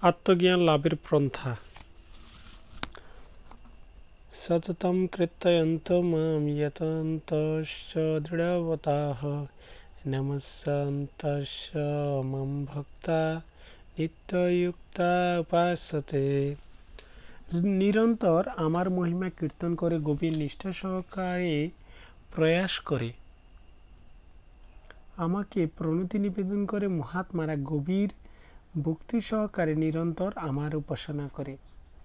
আত্মজ্ঞান লাভের পন্থা। সততম কৃত্যয়ন্ত মাম যতন্তশ্চ দৃঢ়বতাঃ নমস্যন্তশ্চ মাম ভক্তা নিত্যযুক্তা উপাসতে। নিরন্তর আমার মহিমা কীর্তন করে গভীর নিষ্ঠা সহকারে প্রয়াস করে আমাকে প্রণতি নিবেদন করে মহাত্মারা গভীর ভক্তি সহকারে নিরন্তর আমার উপাসনা করে।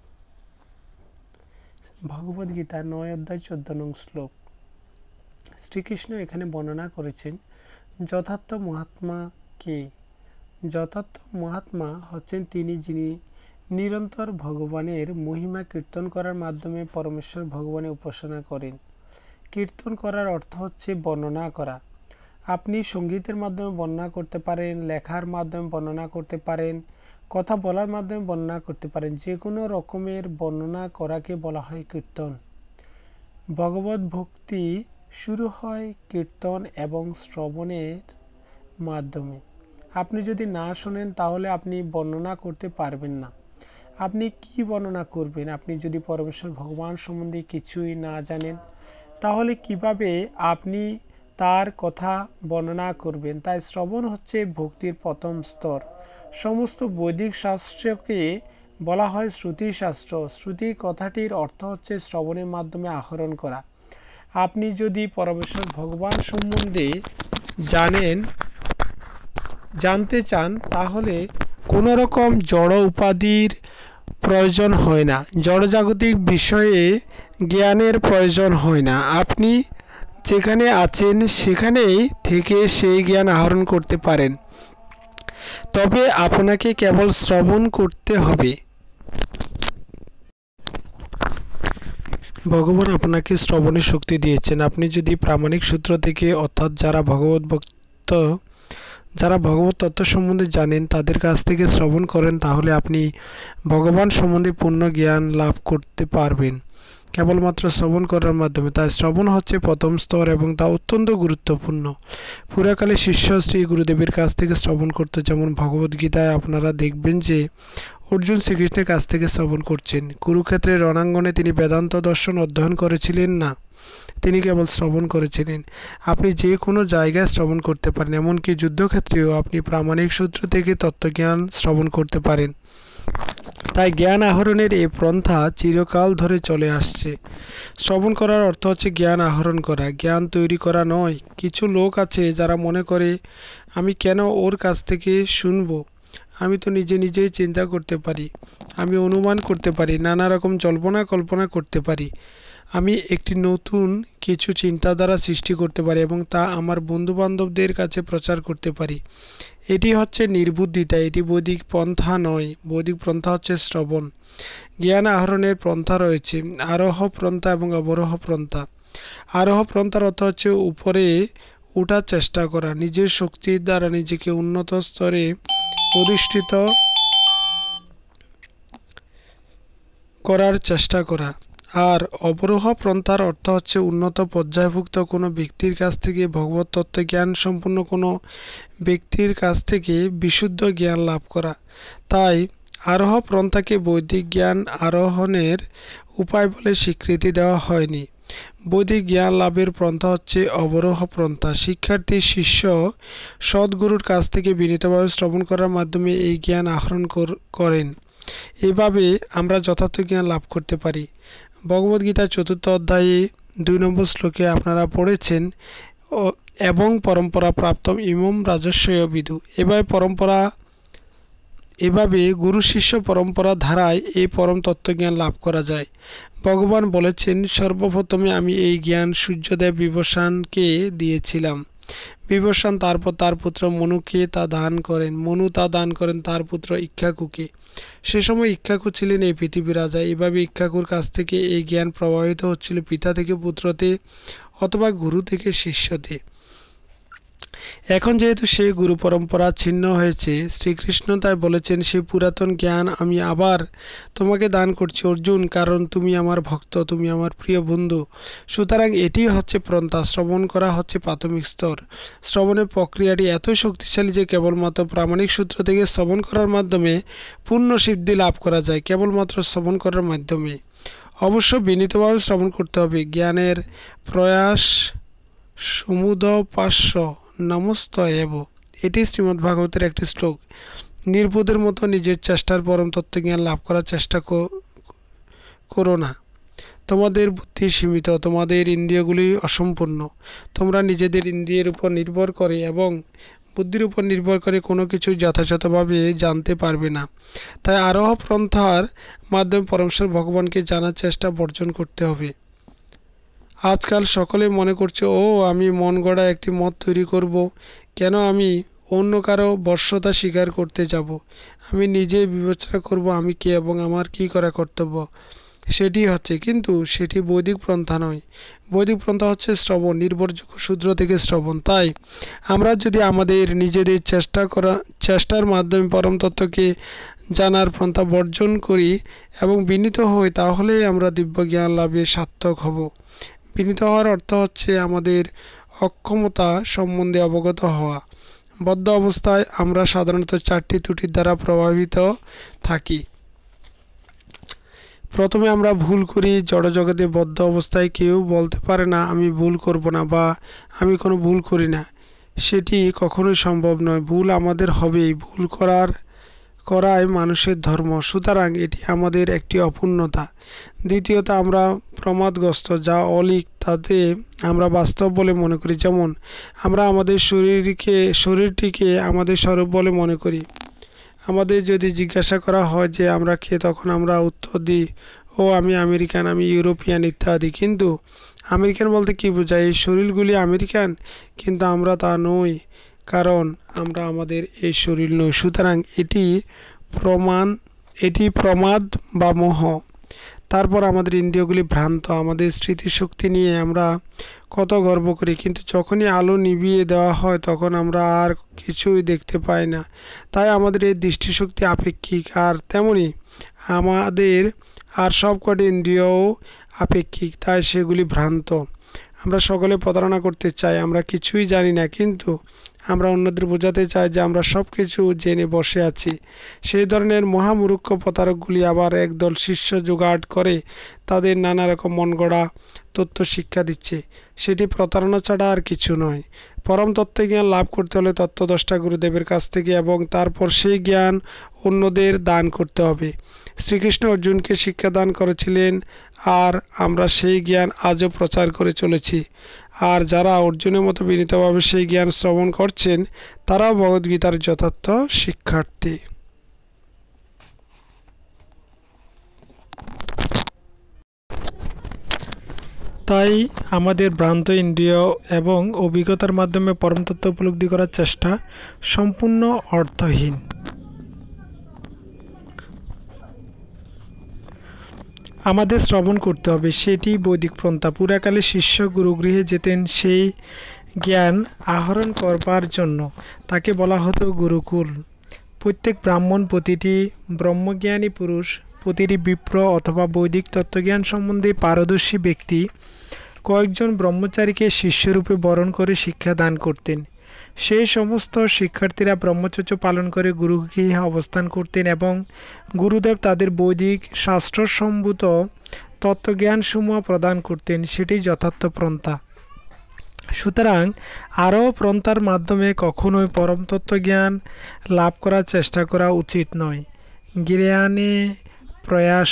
ভগবদ্গীতা 9 অধ্যায় 14 নং শ্লোক। শ্রীকৃষ্ণ এখানে বর্ণনা করেছেন যথার্থ মহাত্মা কে। যথার্থ মহাত্মা হচ্ছেন তিনি যিনি নিরন্তর ভগবানের মহিমা কীর্তন করার মাধ্যমে পরমেশ্বর ভগবানের উপাসনা করেন। কীর্তন করার অর্থ হচ্ছে বর্ণনা করা। আপনি সঙ্গীতের মাধ্যমে বর্ণনা করতে পারেন, লেখার মাধ্যমে বর্ণনা করতে পারেন, কথা বলার মাধ্যমে বর্ণনা করতে পারেন। যে কোনো রকমের বর্ণনা করাকে বলা হয় কীর্তন। ভগবত ভক্তি শুরু হয় কীর্তন এবং শ্রবণের মাধ্যমে। আপনি যদি না শোনেন তাহলে আপনি বর্ণনা করতে পারবেন না। আপনি কি বর্ণনা করবেন? আপনি যদি পরমেশ্বর ভগবান সম্বন্ধে কিছুই না জানেন তাহলে কিভাবে আপনি তার কথা বর্ণনা করবেন? তাই শ্রবণ হচ্ছে ভক্তির প্রথম স্তর। সমস্ত বৈদিক শাস্ত্রকে বলা হয় শ্রুতি শাস্ত্র। শ্রুতি কথাটির অর্থ হচ্ছে শ্রবণের মাধ্যমে আহরণ করা। আপনি যদি পরমেশ্বর ভগবান সম্বন্ধে জানতে চান তাহলে কোনো রকম জড় উপাধির প্রয়োজন হয় না, জড়জাগতিক বিষয়ে জ্ঞানের প্রয়োজন হয় না। আপনি যেখানে আছেন সেখানেই থেকে সেই জ্ঞান আহরণ করতে পারেন। তবে আপনাকে কেবল শ্রবণ করতে হবে। ভগবান আপনাকে শ্রবণের শক্তি দিয়েছেন। আপনি যদি প্রামাণিক সূত্র থেকে, অর্থাৎ যারা ভগবত তত্ত্ব সম্বন্ধে জানেন তাদের কাছ থেকে শ্রবণ করেন তাহলে আপনি ভগবান সম্বন্ধে পূর্ণ জ্ঞান লাভ করতে পারবেন কেবলমাত্র শ্রবণ করার মাধ্যমে। তাই শ্রবণ হচ্ছে প্রথম স্তর এবং তা অত্যন্ত গুরুত্বপূর্ণ। পুরাকালে শিষ্য শ্রী গুরুদেবের কাছ থেকে শ্রবণ করতে, যেমন ভগবদ্গীতায় আপনারা দেখবেন যে অর্জুন শ্রীকৃষ্ণের কাছ থেকে শ্রবণ করছেন। কুরুক্ষেত্রের রণাঙ্গনে তিনি বেদান্ত দর্শন অধ্যয়ন করেছিলেন না, তিনি কেবল শ্রবণ করেছিলেন। আপনি যে কোনো জায়গায় শ্রবণ করতে পারেন, এমনকি যুদ্ধক্ষেত্রেও আপনি প্রামাণিক সূত্র থেকে তত্ত্বজ্ঞান শ্রবণ করতে পারেন। তাই জ্ঞান আহরণের এই পন্থা চিরকাল ধরে চলে আসছে। শ্রবণ করার অর্থ হচ্ছে জ্ঞান আহরণ করা, জ্ঞান তৈরি করা নয়। কিছু লোক আছে যারা মনে করে আমি কেন ওর কাছ থেকে শুনবো, আমি তো নিজেই চিন্তা করতে পারি, আমি অনুমান করতে পারি, নানা রকম জল্পনা কল্পনা করতে পারি, আমি একটি নতুন কিছু চিন্তাধারা সৃষ্টি করতে পারি এবং তা আমার বন্ধুবান্ধবদের কাছে প্রচার করতে পারি। এটি হচ্ছে নির্বুদ্ধিতা, এটি বৈদিক পন্থা নয়। বৈদিক পন্থা হচ্ছে শ্রবণ। জ্ঞান আহরণের পন্থা রয়েছে আরোহ পন্থা এবং অবরোহ পন্থা। আরোহ পন্থার অর্থ হচ্ছে উপরে ওঠার চেষ্টা করা, নিজের শক্তির দ্বারা নিজেকে উন্নত স্তরে অধিষ্ঠিত করার চেষ্টা করা। আর অবরোহ পন্থার অর্থ হচ্ছে উন্নত পর্যায়ভুক্ত কোনো ব্যক্তির কাছ থেকে, ভগবত তত্ত্ব জ্ঞান সম্পন্ন কোনো ব্যক্তির কাছ থেকে বিশুদ্ধ জ্ঞান লাভ করা। তাই আরোহ পন্থাকে বৈদিক জ্ঞান আরোহণের উপায় বলে স্বীকৃতি দেওয়া হয়নি। বৈদিক জ্ঞান লাভের পন্থা হচ্ছে অবরোহ পন্থা। শিক্ষার্থী শিষ্য সদ্গুরুর কাছ থেকে বিনীতভাবে শ্রবণ করার মাধ্যমে এই জ্ঞান আহরণ করেন। এভাবে আমরা যথার্থ জ্ঞান লাভ করতে পারি। ভগবদ্গীতার 4th অধ্যায়ে 2 নম্বর শ্লোকে আপনারা পড়েছেন এবং পরম্পরা প্রাপ্তম ইমম রাজস্বয় বিদু। এভাবে গুরু শিষ্য পরম্পরা ধারায় এই পরম তত্ত্বজ্ঞান লাভ করা যায়। ভগবান বলেছেন, সর্বপ্রথমে আমি এই জ্ঞান সূর্যদেব বিভীষণকে দিয়েছিলাম। বিভীষণ তারপর তার পুত্র মনুকে তা দান করেন। মনু তা দান করেন তার পুত্র ইক্ষ্বাকুকে। সে সময় ইক্ষ্বাকু ছিলেন এই পৃথিবীর রাজা। এভাবে ইক্ষ্বাকুর কাছ থেকে এই জ্ঞান প্রবাহিত হচ্ছিল পিতা থেকে পুত্রতে অথবা গুরু থেকে শিষ্যতে। এখন যেহেতু সেই গুরু পরম্পরা ছিন্ন হয়েছে, শ্রীকৃষ্ণ তাই বলেছেন সেই পুরাতন জ্ঞান আমি আবার তোমাকে দান করছি অর্জুন, কারণ তুমি আমার ভক্ত, তুমি আমার প্রিয় বন্ধু। সুতরাং এটি হচ্ছে প্রন্থা। শ্রবণ করা হচ্ছে প্রাথমিক স্তর। শ্রবণের প্রক্রিয়াটি এতই শক্তিশালী যে কেবলমাত্র প্রামাণিক সূত্র থেকে শ্রবণ করার মাধ্যমে পূর্ণ সিদ্ধি লাভ করা যায়, কেবলমাত্র শ্রবণ করার মাধ্যমে। অবশ্য বিনীতভাবে শ্রবণ করতে হবে। জ্ঞানের প্রয়াস সমুদপাস্য নমস্ত এব, এটি শ্রীমদ্ ভাগবতের একটি শ্লোক। নির্বোধের মতো নিজের চেষ্টার পরম তত্ত্বজ্ঞান লাভ করার চেষ্টা করো না। তোমাদের বুদ্ধি সীমিত, তোমাদের ইন্দ্রিয়গুলি অসম্পূর্ণ। তোমরা নিজেদের ইন্দ্রিয়ের উপর নির্ভর করে এবং বুদ্ধির উপর নির্ভর করে কোনো কিছু যথাযথভাবে জানতে পারবে না। তাই আরোহ পন্থার মাধ্যমে পরমেশ্বর ভগবানকে জানার চেষ্টা বর্জন করতে হবে। আজকাল সকলে মনে করছে, ও আমি মন গড়া একটি মত তৈরি করব, কেন আমি অন্য কারো বশ্যতা স্বীকার করতে যাব? আমি নিজে বিবেচনা করব আমি কে এবং আমার কি করা কর্তব্য, সেটি হচ্ছে। কিন্তু সেটি বৈদিক পন্থা নয়। বৈদিক পন্থা হচ্ছে শ্রবণ, নির্ভরযোগ্য সূত্র থেকে শ্রবণ। তাই আমরা যদি আমাদের নিজেদের চেষ্টার মাধ্যমে পরম তত্ত্বকে জানার পন্থা বর্জন করি এবং বিনীত হই, তাহলেই আমরা দিব্য জ্ঞান লাভে সার্থক হব। বিনীত হওয়ার অর্থ হচ্ছে আমাদের অক্ষমতা সম্বন্ধে অবগত হওয়া। বদ্ধ অবস্থায় আমরা সাধারণত চারটি ত্রুটির দ্বারা প্রভাবিত থাকি। প্রথমে আমরা ভুল করি। জড়জগতে বদ্ধ অবস্থায় কেউ বলতে পারে না আমি ভুল করব না বা আমি কোনো ভুল করি না। সেটি কখনোই সম্ভব নয়। ভুল আমাদের হবেই। ভুল করাই মানুষের ধর্ম। সুতরাং এটি আমাদের একটি অপূর্ণতা। দ্বিতীয়ত, আমরা প্রমাদগ্রস্ত। যা অলিক তাতে আমরা বাস্তব বলে মনে করি। যেমন আমরা আমাদের শরীরটিকে আমাদের স্বরূপ বলে মনে করি। আমাদের যদি জিজ্ঞাসা করা হয় যে আমরা কে, তখন আমরা উত্তর দিই, ও আমি আমেরিকান, আমি ইউরোপিয়ান ইত্যাদি। কিন্তু আমেরিকান বলতে কী বোঝায়? এই শরীরগুলি আমেরিকান, কিন্তু আমরা তা নই, কারণ আমরা আমাদের এই শরীর নই। সুতরাং এটি প্রমাদ বা মোহ। তারপর আমাদের ইন্দ্রিয়গুলি ভ্রান্ত। আমাদের স্মৃতিশক্তি নিয়ে আমরা কত গর্ব করি, কিন্তু যখনই আলো নিভিয়ে দেওয়া হয় তখন আমরা আর কিছুই দেখতে পাই না। তাই আমাদের এই দৃষ্টিশক্তি আপেক্ষিক, আর তেমনি আমাদের আর সবকটি ইন্দ্রিয়ও আপেক্ষিক, তাই সেগুলি ভ্রান্ত। আমরা সকলে প্রতারণা করতে চাই। আমরা কিছুই জানি না, কিন্তু আমরা অন্যদের বোঝাতে চাই যে আমরা সব কিছু জেনে বসে আছি। সেই ধরনের মহামূর্খ প্রতারকগুলি আবার একদল শিষ্য জোগাড় করে তাদের নানা রকম মন গড়া তত্ত্ব শিক্ষা দিচ্ছে। সেটি প্রতারণা ছাড়া আর কিছু নয়। পরম তত্ত্বজ্ঞান লাভ করতে হলে তত্ত্বদ্রষ্টা গুরুদেবের কাছ থেকে এবং তারপর সেই জ্ঞান অন্যদের দান করতে হবে। শ্রীকৃষ্ণ অর্জুনকে শিক্ষা দান করেছিলেন, আর আমরা সেই জ্ঞান আজও প্রচার করে চলেছি। আর যারা অর্জুনের মতো বিনীতভাবে সেই জ্ঞান শ্রবণ করছেন, তারাও ভগবদ্গীতার যথার্থ শিক্ষার্থী। তাই আমাদের ভ্রান্ত ইন্দ্রিয় এবং অভিজ্ঞতার মাধ্যমে পরম তত্ত্ব উপলব্ধি করার চেষ্টা সম্পূর্ণ অর্থহীন। আমাদের শ্রবণ করতে হবে, সেটি বৈদিক পন্থা। পুরাকালে শিষ্য গুরুগৃহে যেতেন সেই জ্ঞান আহরণ করবার জন্য। তাকে বলা হতো গুরুকুল। প্রত্যেক ব্রাহ্মণ, প্রতিটি ব্রহ্মজ্ঞানী পুরুষ, প্রতিটি বিপ্র অথবা বৈদিক তত্ত্বজ্ঞান সম্বন্ধে পারদর্শী ব্যক্তি কয়েকজন ব্রহ্মচারীকে শিষ্যরূপে বরণ করে শিক্ষা দান করতেন। সেই সমস্ত শিক্ষার্থীরা ব্রহ্মচর্য পালন করে গুরুগৃহে অবস্থান করতেন এবং গুরুদেব তাদের বৈদিক শাস্ত্রসম্ভূত তত্ত্বজ্ঞানসমূহ প্রদান করতেন। সেটি যথার্থ পন্থা। সুতরাং আরও পন্থার মাধ্যমে কখনোই পরম তত্ত্বজ্ঞান লাভ করার চেষ্টা করা উচিত নয়। জ্ঞানে প্রয়াস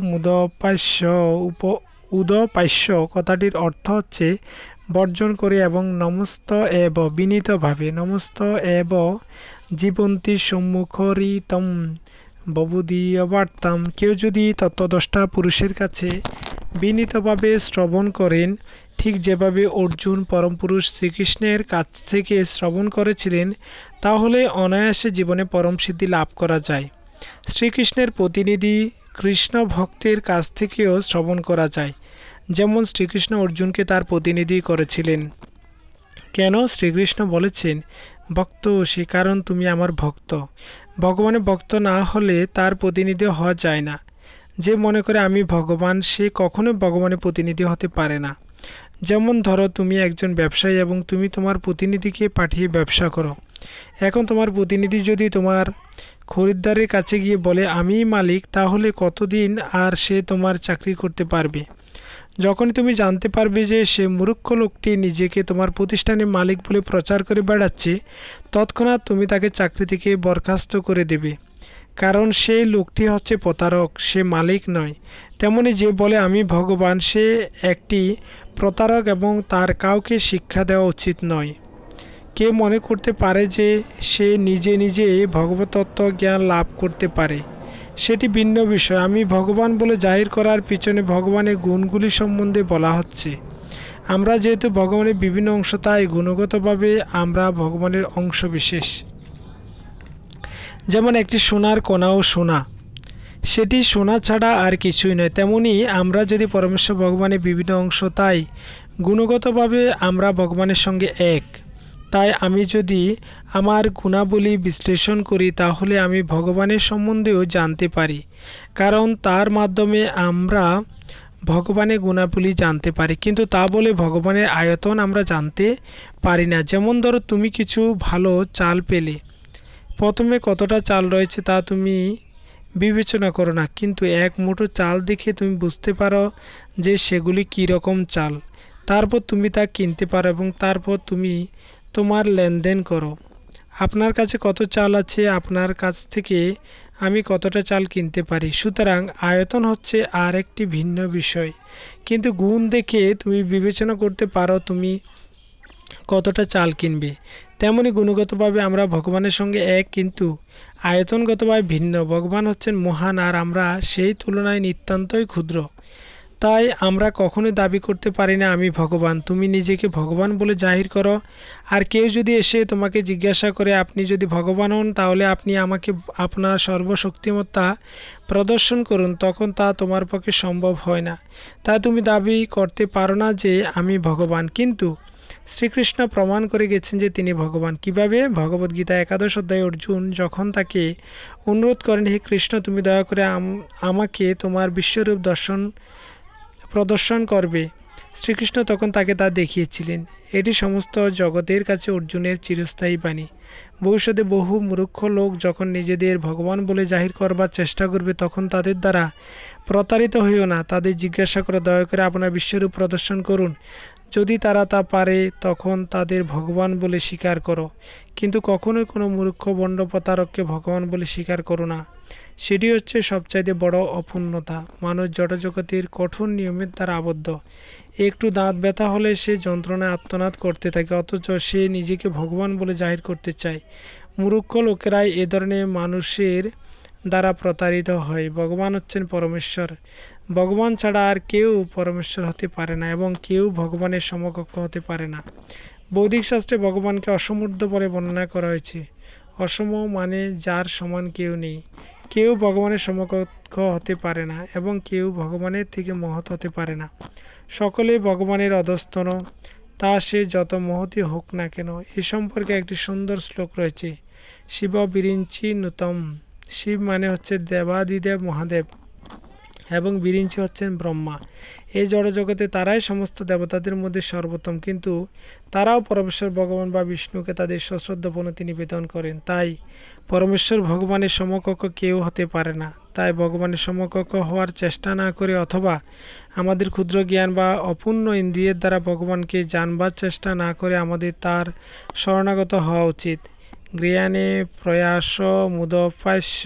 উদপাস্য কথাটির অর্থ হচ্ছে বর্জন করে এবং নমস্ত এব বিনীতভাবে। নমস্ত এব জীবন্তী সম্মুখরিতম ববুদীয়বার্তাম। কেউ যদি তত্ত্বদ্রষ্টা পুরুষের কাছে বিনীতভাবে শ্রবণ করেন, ঠিক যেভাবে অর্জুন পরম পুরুষ শ্রীকৃষ্ণের কাছ থেকে শ্রবণ করেছিলেন, তাহলে অনায়াসে জীবনে পরম সিদ্ধি লাভ করা যায়। শ্রীকৃষ্ণের প্রতিনিধি কৃষ্ণ ভক্তের কাছ থেকেও শ্রবণ করা যায়, যেমন শ্রীকৃষ্ণ অর্জুনকে তার প্রতিনিধি করেছিলেন। কেন? শ্রীকৃষ্ণ বলেছেন, ভক্ত সে কারণ তুমি আমার ভক্ত। ভগবানের ভক্ত না হলে তার প্রতিনিধি হওয়া যায় না। যে মনে করে আমি ভগবান, সে কখনোই ভগবানের প্রতিনিধি হতে পারে না। যেমন ধরো, তুমি একজন ব্যবসায়ী এবং তুমি তোমার প্রতিনিধিকে পাঠিয়ে ব্যবসা করো। এখন তোমার প্রতিনিধি যদি তোমার খরিদ্দারের কাছে গিয়ে বলে আমিই মালিক, তাহলে কতদিন আর সে তোমার চাকরি করতে পারবে? যখনই তুমি জানতে পারবে যে সে মূর্খ লোকটি নিজেকে তোমার প্রতিষ্ঠানের মালিক বলে প্রচার করে বেড়াচ্ছে, তৎক্ষণাৎ তুমি তাকে চাকরি থেকে বরখাস্ত করে দেবে। কারণ সেই লোকটি হচ্ছে প্রতারক, সে মালিক নয়। তেমনি যে বলে আমি ভগবান, সে একটি প্রতারক এবং তার কাউকে শিক্ষা দেওয়া উচিত নয়। কে মনে করতে পারে যে সে নিজে নিজে ভগবতত্ত্ব জ্ঞান লাভ করতে পারে, সেটি ভিন্ন বিষয়। আমি ভগবান বলে জাহির করার পিছনে ভগবানের গুণগুলি সম্বন্ধে বলা হচ্ছে। আমরা যেহেতু ভগবানের বিভিন্ন অংশ, তাই গুণগতভাবে আমরা ভগবানের অংশ বিশেষ। যেমন একটি সোনার কণাও সোনা, সেটি সোনা ছাড়া আর কিছুই নয়। তেমনি আমরা যদি পরমেশ্বর ভগবানের বিভিন্ন অংশ, তাই গুণগতভাবে আমরা ভগবানের সঙ্গে এক। তাই আমি যদি আমার গুণাবলী বিশ্লেষণ করি, তাহলে আমি ভগবানের সম্বন্ধেও জানতে পারি, কারণ তার মাধ্যমে আমরা ভগবানের গুণাবলী জানতে পারি। কিন্তু তা বলে ভগবানের আয়তন আমরা জানতে পারি না। যেমন ধরো, তুমি কিছু ভালো চাল পেলে, প্রথমে কতটা চাল রয়েছে তা তুমি বিবেচনা করো না, কিন্তু এক মুঠো চাল দেখে তুমি বুঝতে পারো যে সেগুলি কী রকম চাল। তারপর তুমি তা কিনতে পারো এবং তারপর তুমি তোমার লেনদেন করো। আপনার কাছে কত চাল আছে, আপনার কাছ থেকে আমি কতটা চাল কিনতে পারি। সুতরাং আয়তন হচ্ছে আর একটি ভিন্ন বিষয়, কিন্তু গুণ দেখে তুমি বিবেচনা করতে পারো তুমি কতটা চাল কিনবে। তেমনি গুণগতভাবে আমরা ভগবানের সঙ্গে এক, কিন্তু আয়তনগতভাবে ভিন্ন। ভগবান হচ্ছেন মহান, আর আমরা সেই তুলনায় নিতান্তই ক্ষুদ্র। তাই আমরা কখনোই দাবি করতে পারি না আমি ভগবান। তুমি নিজেকে ভগবান বলে জাহির করো, আর কেউ যদি এসে তোমাকে জিজ্ঞাসা করে আপনি যদি ভগবান হন, তাহলে আপনি আমাকে আপনার সর্বশক্তিমত্তা প্রদর্শন করুন, তখন তা তোমার পক্ষে সম্ভব হয় না। তাই তুমি দাবি করতে পারো না যে আমি ভগবান। কিন্তু শ্রীকৃষ্ণ প্রমাণ করে গেছেন যে তিনি ভগবান। কিভাবে? ভগবদ্গীতা 11 অধ্যায়ে অর্জুন যখন তাকে অনুরোধ করেন, হে কৃষ্ণ, তুমি দয়া করে আমাকে তোমার বিশ্বরূপ প্রদর্শন করবে, শ্রীকৃষ্ণ তখন তাকে তা দেখিয়েছিলেন। এটি সমস্ত জগতের কাছে অর্জুনের চিরস্থায়ী বাণী। ভবিষ্যতে বহু মূর্খ লোক যখন নিজেদের ভগবান বলে জাহির করবার চেষ্টা করবে, তখন তাদের দ্বারা প্রতারিত হইও না। তাদের জিজ্ঞাসা করো, দয়া করে আপনার বিশ্বরূপ প্রদর্শন করুন। যদি তারা তা পারে, তখন তাদের ভগবান বলে স্বীকার করো, কিন্তু কখনোই কোনো মূর্খ বন্ড প্রতারককে ভগবান বলে স্বীকার করো না। সেটি হচ্ছে সবচাইতে বড় অপূর্ণতা। মানুষ জড়জগতের কঠোর নিয়মের দ্বারা আবদ্ধ। একটু দাঁত ব্যথা হলে সে যন্ত্রণায় আর্তনাদ করতে থাকে, অথচ সে নিজেকে ভগবান বলে জাহির করতে চায়। মূর্খ লোকেরাই এ ধরনের মানুষের দ্বারা প্রতারিত হয়। ভগবান হচ্ছেন পরমেশ্বর। ভগবান ছাড়া আর কেউ পরমেশ্বর হতে পারে না, এবং কেউ ভগবানের সমকক্ষ হতে পারে না। বৈদিক শাস্ত্রে ভগবানকে অসমূর্ধ বলে বর্ণনা করা হয়েছে। অসম মানে যার সমান কেউ নেই। কেউ ভগবানের সমকক্ষ হতে পারে না, এবং কেউ ভগবানের থেকে মহৎ হতে পারে না। সকলে ভগবানের অধস্তন, তা সে যত মহৎই হোক না কেন। এ সম্পর্কে একটি সুন্দর শ্লোক রয়েছে, শিব বিরিঞ্চি নূতম। শিব মানে হচ্ছে দেবাদিদেব মহাদেব, এবং বিরিঞ্চি হচ্ছেন ব্রহ্মা। এই জড়জগতে তারাই সমস্ত দেবতাদের মধ্যে সর্বোত্তম, কিন্তু তারাও পরমেশ্বর ভগবান বা বিষ্ণুকে তাদের সশ্রদ্ধ প্রণতি নিবেদন করেন। তাই পরমেশ্বর ভগবানের সমকক্ষ কেউ হতে পারে না। তাই ভগবানের সমকক্ষ হওয়ার চেষ্টা না করে, অথবা আমাদের ক্ষুদ্র জ্ঞান বা অপূর্ণ ইন্দ্রিয়ের দ্বারা ভগবানকে জানবার চেষ্টা না করে আমাদের তার শরণাগত হওয়া উচিত। জ্ঞানে প্রয়াস মুদপাস্য।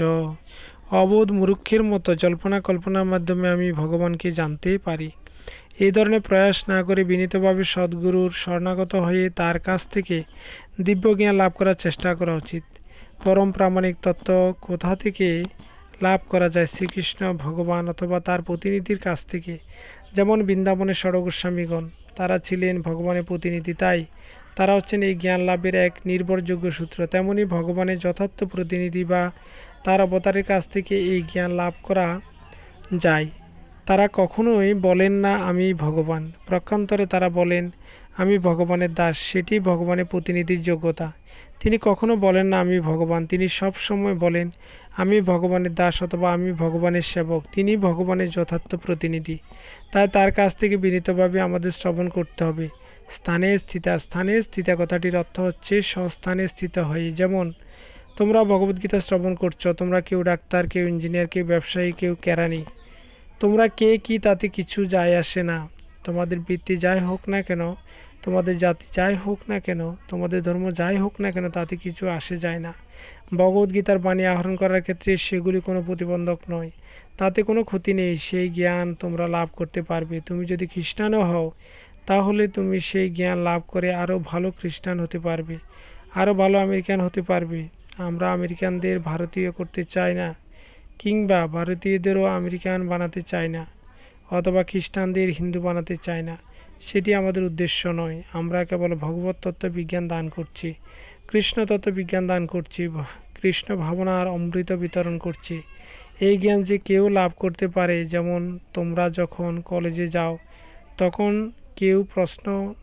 অবোধ মূর্খের মতো জল্পনা কল্পনার মাধ্যমে আমি ভগবানকে জানতে পারি। এই ধরনের প্রয়াস না করে বিনীতভাবে সদ্গুরুর শরণাগত হয়ে তার কাছ থেকে দিব্য জ্ঞান লাভ করার চেষ্টা করা উচিত। পরম প্রামাণিক তত্ত্ব কোথা থেকে লাভ করা যায়? শ্রীকৃষ্ণ ভগবান অথবা তার প্রতিনিধির কাছ থেকে। যেমন বৃন্দাবনের ষড়গোস্বামীগণ, তারা ছিলেন ভগবানের প্রতিনিধি, তাই তারা হচ্ছেন এই জ্ঞান লাভের এক নির্ভরযোগ্য সূত্র। তেমনি ভগবানের যথার্থ প্রতিনিধি বা তার অবতারের কাছ থেকে এই জ্ঞান লাভ করা যায়। তারা কখনোই বলেন না আমি ভগবান। প্রক্ষান্তরে তারা বলেন আমি ভগবানের দাস, সেটি ভগবানের প্রতিনিধির যোগ্যতা। তিনি কখনো বলেন না আমি ভগবান, তিনি সব সময় বলেন আমি ভগবানের দাস অথবা আমি ভগবানের সেবক। তিনি ভগবানের যথার্থ প্রতিনিধি। তাই তার কাছ থেকে বিনীতভাবে আমাদের শ্রবণ করতে হবে। স্থানে স্থিতা, স্থানে স্থিতা কথাটির অর্থ হচ্ছে স্বস্থানে স্থিত হয়ে। যেমন তোমরা ভগবদ্গীতা শ্রবণ করছো, তোমরা কেউ ডাক্তার, কেউ ইঞ্জিনিয়ার, কেউ ব্যবসায়ী, কেউ কেরানি, তোমরা কে কি তাতে কিছু যায় আসে না। তোমাদের বৃত্তি যাই হোক না কেন, তোমাদের জাতি যাই হোক না কেন, তোমাদের ধর্ম যাই হোক না কেন, তাতে কিছু আসে যায় না। ভগবদ্গীতার বাণী আহরণ করার ক্ষেত্রে সেগুলি কোনো প্রতিবন্ধক নয়, তাতে কোনো ক্ষতি নেই। সেই জ্ঞান তোমরা লাভ করতে পারবে। তুমি যদি খ্রিস্টানও হও তাহলে তুমি সেই জ্ঞান লাভ করে আরও ভালো খ্রিস্টান হতে পারবে, আরও ভালো আমেরিকান হতে পারবে। আমরা আমেরিকানদের ভারতীয় করতে চাই না, কিংবা ভারতীয়দেরও আমেরিকান বানাতে চাই না, অথবা খ্রিস্টানদের হিন্দু বানাতে চাই না। সেটি আমাদের উদ্দেশ্য নয়। আমরা কেবল ভগবত তত্ত্ব বিজ্ঞান দান করছি, কৃষ্ণ তত্ত্ব বিজ্ঞান দান করছি, কৃষ্ণ ভাবনার অমৃত বিতরণ করছি। এই জ্ঞান যে কেউ লাভ করতে পারে। যেমন তোমরা যখন কলেজে যাও তখন কেউ প্রশ্ন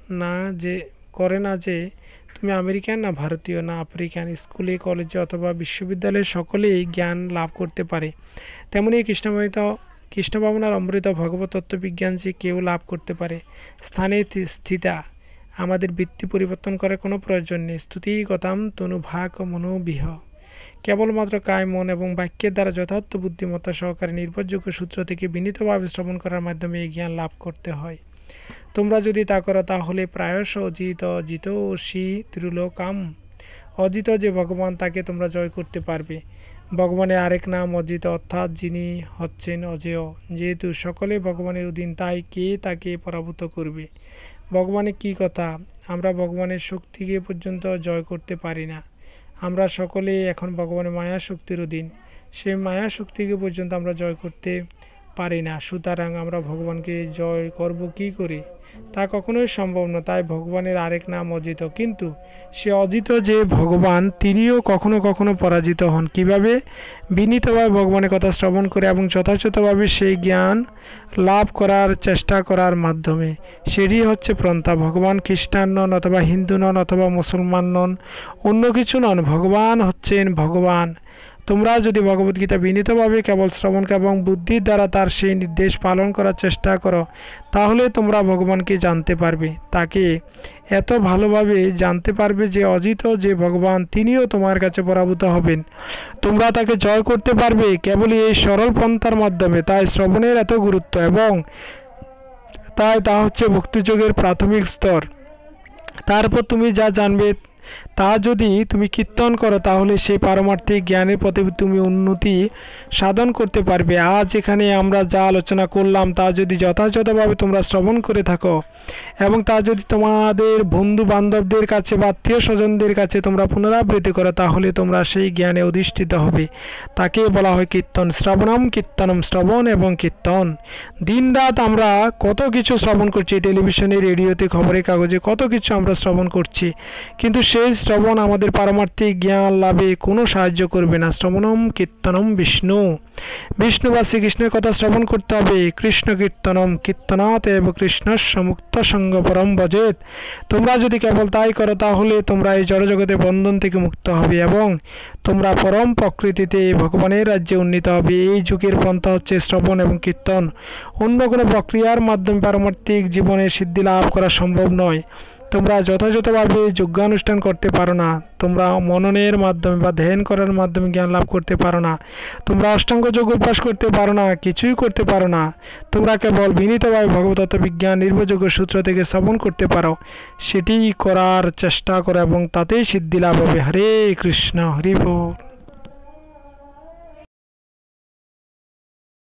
করে না যে তুমি আমেরিকান না ভারতীয় না আফ্রিকান। স্কুলে, কলেজে অথবা বিশ্ববিদ্যালয়ে সকলেই জ্ঞান লাভ করতে পারে। তেমনি কৃষ্ণ ভাবনার অমৃত ভগবত তত্ত্ববিজ্ঞান যে কেউ লাভ করতে পারে। স্থানে স্থিতা, আমাদের বৃত্তি পরিবর্তন করার কোনো প্রয়োজন নেই। স্তুতি গতাম তনুভাগ মনোবিহ, কেবলমাত্র কায়, মন এবং বাক্যের দ্বারা যথার্থ বুদ্ধিমত্তা সহকারে নির্ভরযোগ্য সূত্র থেকে বিনীতভাবে শ্রবণ করার মাধ্যমে এই জ্ঞান লাভ করতে হয়। তোমরা যদি তা করো তাহলে প্রায়শ জিতোষি ত্রিলোকাম, অজিত যে ভগবান তাকে তোমরা জয় করতে পারবে। ভগবানের আরেক নাম অজিত, অর্থাৎ যিনি হচ্ছেন অজেয়। যেহেতু সকলে ভগবানের অধীন, তাই কে তাকে পরাভূত করবে। ভগবানের কি কথা, আমরা ভগবানের শক্তিকে পর্যন্ত জয় করতে পারি না। আমরা সকলেই এখন ভগবানের মায়া শক্তির অধীন, সেই মায়া শক্তিকে পর্যন্ত আমরা জয় করতে পারি না। সুতরাং আমরা ভগবানকে জয় করব কি করে, তা কখনোই সম্ভব না। তাই ভগবানের আরেক নাম অজিত। কিন্তু সে অজিত যে ভগবান, তিনিও কখনো কখনো পরাজিত হন। কিভাবে? বিনীতভাবে ভগবানের কথা শ্রবণ করে এবং যথাযথভাবে সেই জ্ঞান লাভ করার চেষ্টা করার মাধ্যমে। সেটি হচ্ছে পন্থা। ভগবান খ্রিস্টান নন, অথবা হিন্দু নন, অথবা মুসলমান নন, অন্য কিছু নন। ভগবান হচ্ছেন ভগবান। তোমরা যদি ভগবদ্গীতা বিনীতভাবে কেবল শ্রবণ এবং বুদ্ধির দ্বারা তার সেই নির্দেশ পালন করার চেষ্টা করো, তাহলে তোমরা ভগবানকে জানতে পারবে। তাকে এত ভালোভাবে জানতে পারবে যে অজিত যে ভগবান, তিনিও তোমার কাছে পরাভূত হবেন। তোমরা তাকে জয় করতে পারবে কেবলই এই সরল পন্থার মাধ্যমে। তাই শ্রবণের এত গুরুত্ব, এবং তা হচ্ছে ভক্তিযোগের প্রাথমিক স্তর। তারপর তুমি যা জানবে তা যদি তুমি কীর্তন করো, তাহলে সেই পারমার্থিক জ্ঞানের পথে তুমি উন্নতি সাধন করতে পারবে। আজ এখানে আমরা যা আলোচনা করলাম তা যদি যথাযথভাবে তোমরা শ্রবণ করে থাকো, এবং তা যদি তোমাদের বন্ধু বান্ধবদের কাছে বা আত্মীয় স্বজনদের কাছে তোমরা পুনরাবৃত্তি করো, তাহলে তোমরা সেই জ্ঞানে অধিষ্ঠিত হবে। তাকে বলা হয় কীর্তন। শ্রবণম কীর্তনম, শ্রবণ এবং কীর্তন। দিন রাত আমরা কত কিছু শ্রবণ করছি, টেলিভিশনে, রেডিওতে, খবরের কাগজে কত কিছু আমরা শ্রবণ করছি, কিন্তু সেই শ্রবণ আমাদের পারমার্থিক জ্ঞান লাভে কোনো সাহায্য করবে না। শ্রবণম কীর্তনম বিষ্ণু, বিষ্ণু বা শ্রীকৃষ্ণের কথা শ্রবণ করতে হবে। কৃষ্ণ কীর্তনম কীর্তনাৎ এব কৃষ্ণস্য মুক্ত সঙ্গ পরম ভজেত। তোমরা যদি কেবল তাই করো, তাহলে তোমরা এই জড়জগতের বন্ধন থেকে মুক্ত হবে এবং তোমরা পরম প্রকৃতিতে ভগবানের রাজ্যে উন্নীত হবে। এই যুগের পন্থা হচ্ছে শ্রবণ এবং কীর্তন। অন্য কোনো প্রক্রিয়ার মাধ্যমে পারমার্থিক জীবনে সিদ্ধি লাভ করা সম্ভব নয়। তোমরা যথাযথভাবে যজ্ঞানুষ্ঠান করতে পারো না, তোমরা মননের মাধ্যমে বা ধ্যান করার মাধ্যমে জ্ঞান লাভ করতে পারো না, তোমরা অষ্টাঙ্গ যোগ অভ্যাস করতে পারো না, কিছুই করতে পারো না। তোমরা কেবল বিনীতভাবে ভগবতত্ত্ব বিজ্ঞান নির্ভরযোগ্য সূত্র থেকে শ্রবণ করতে পারো। সেটি করার চেষ্টা করো এবং তাতেই সিদ্ধি লাভ হবে। হরে কৃষ্ণ, হরি বল।